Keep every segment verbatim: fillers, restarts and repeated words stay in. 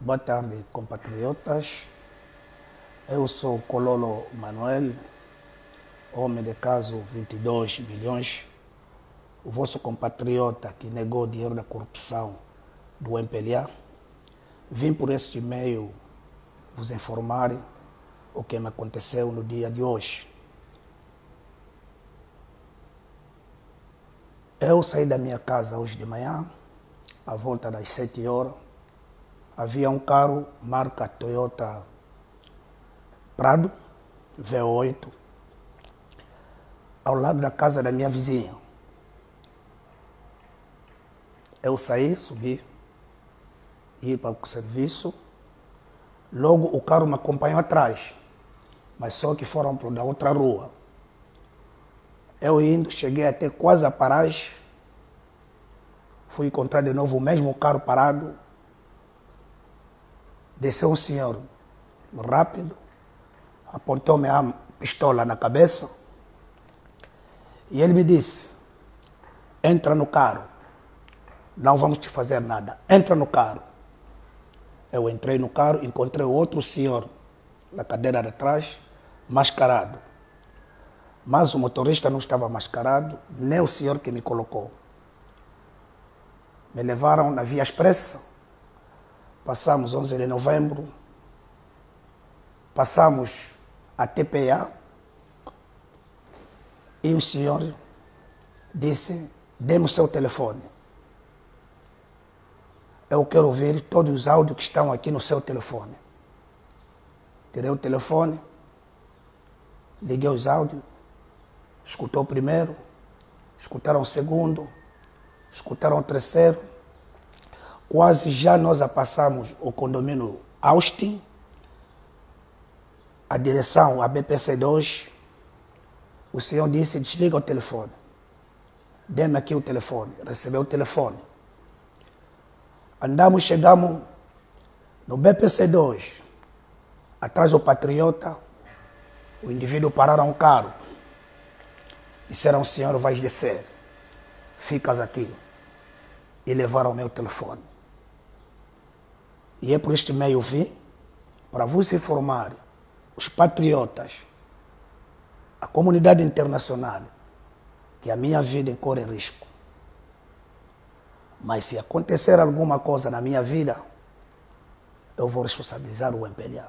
Boa tarde, compatriotas. Eu sou Cololo Manuel, homem de caso vinte e dois milhões, o vosso compatriota que negou o dinheiro da corrupção do M P L A. Vim por este meio vos informar o que me aconteceu no dia de hoje. Eu saí da minha casa hoje de manhã, à volta das sete horas. Havia um carro marca Toyota Prado V oito ao lado da casa da minha vizinha. Eu saí, subi, ia para o serviço. Logo o carro me acompanhou atrás, mas só que foram para da outra rua. Eu indo, cheguei até quase a paragem. Fui encontrar de novo o mesmo carro parado. Desceu um senhor rápido, apontou-me a pistola na cabeça e ele me disse: entra no carro, não vamos te fazer nada, entra no carro. Eu entrei no carro, encontrei outro senhor na cadeira de trás, mascarado. Mas o motorista não estava mascarado, nem o senhor que me colocou. Me levaram na Via Expressa. Passamos onze de novembro, passamos a T P A e o senhor disse: dê-me o seu telefone. Eu quero ouvir todos os áudios que estão aqui no seu telefone. Tirei o telefone, liguei os áudios, escutou o primeiro, escutaram o segundo, escutaram o terceiro. Quase já nós a passamos o condomínio Austin, a direção a B P C dois. O senhor disse: desliga o telefone. Dê-me aqui o telefone. Recebeu o telefone. Andamos, chegamos no B P C dois. Atrás do Patriota, o indivíduo pararam um carro. Disseram: senhor, vais descer. Ficas aqui. E levaram o meu telefone. E é por este meio vi, para vos informar, os patriotas, a comunidade internacional, que a minha vida corre risco. Mas se acontecer alguma coisa na minha vida, eu vou responsabilizar o M P L A.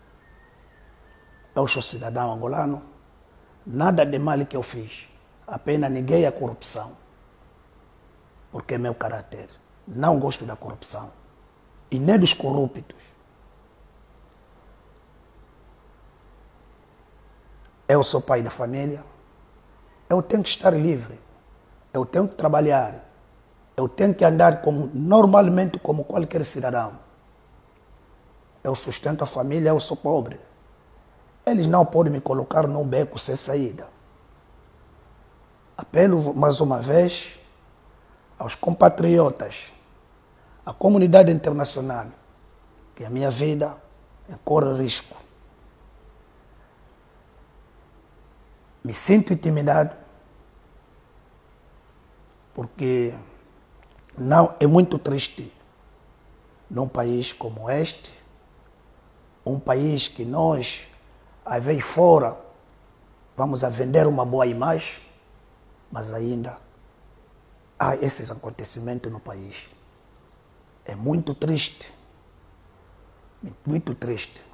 Eu sou cidadão angolano, nada de mal que eu fiz, apenas neguei a corrupção, porque é meu caráter. Não gosto da corrupção e nem dos corruptos. Eu sou pai da família, eu tenho que estar livre, eu tenho que trabalhar, eu tenho que andar como, normalmente como qualquer cidadão. Eu sustento a família, eu sou pobre. Eles não podem me colocar num beco sem saída. Apelo mais uma vez aos compatriotas, à comunidade internacional, que a minha vida corre risco. Me sinto intimidado, porque não é muito triste num país como este, um país que nós, às vezes fora, vamos a vender uma boa imagem, mas ainda há esses acontecimentos no país. É muito triste, muito triste.